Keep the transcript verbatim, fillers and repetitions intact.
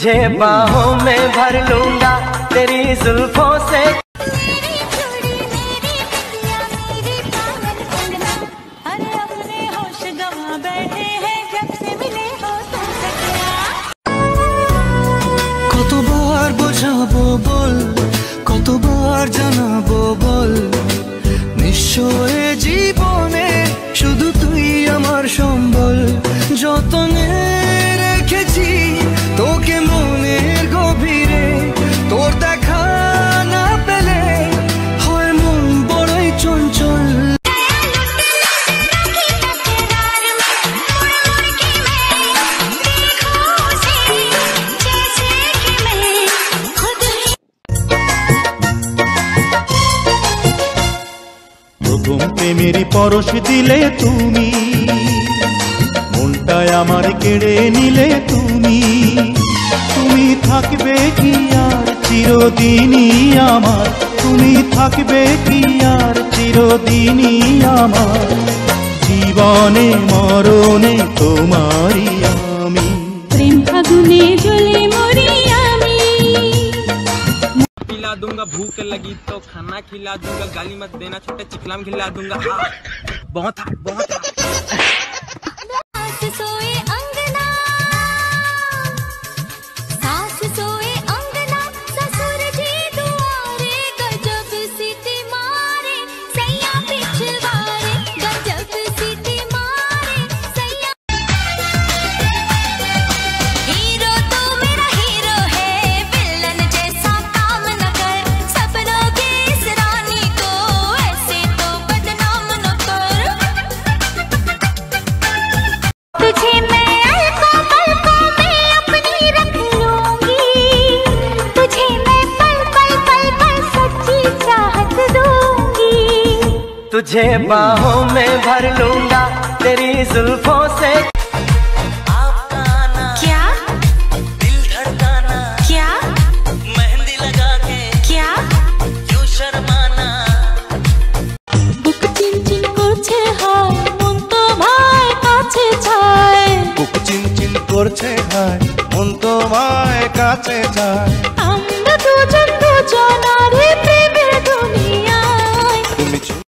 तुझे बाहों में भर लूंगा तेरी जुल्फों से। मेरी चूड़ी मेरी बिंदिया मेरी पायल कंगना, अरे अपने होश गंवा बैठे हैं जब से मिले हो तुमसे क्या। কতবার বোঝাবো বল, কতবার জানাবো বল, নিশ্চয় জীবনে শুধু তুই আমার সম্বল। যতনে রেখেছি তোকে মনের গভীরে, তোর দেখা না পেলে হয় মন বড়ই চঞ্চল। প্রথম প্রেমের পরশ দিলে তুমি, মনটায় আমার কেড়ে নিলে তুমি। তুমি থাকবে কি আর চিরদিনই আমার, তুমি থাকবে কি আর চিরদিনই আমার। জীবনে মরণে তোমারই আমি, प्रेम फागुने জ্বলে মরি আমি। खिला दूंगा भूख लगी तो खाना खिला दूंगा, गाली मत देना छोटे चिकलाम खिला दूंगा। आ, बहुत है, बहुत है। सास सोए अंगना, सास सोए अंगना, ससुर जी दुआरे, गजब सीटी मारे सैया पिछवारे, गजब सीटी मारे सैया। हीरो तो मेरा हीरो है, विलन जैसा काम न कर, सपनों की इस रानी को ऐसे तो बदनाम न कर। तुझे मैं अलकों पलकों में अपनी रख लूंगी, तुझे मैं पल पल पल पल सच्ची चाहत दूंगी। तुझे बाहों में भर लूंगा तेरी जुल्फों से। क्या दिल धड़काना, क्या मेहंदी लगा के क्या क्यों शर्माना। বুক চিনচিন করছে হায়, মন তো ভাই কাছে চায়। বুক চিনচিন করছে হায়, মন তোমায় কাছে যায়। আমরা দুজন দুজনারে প্রেমের দুনিয়ায়। তুমি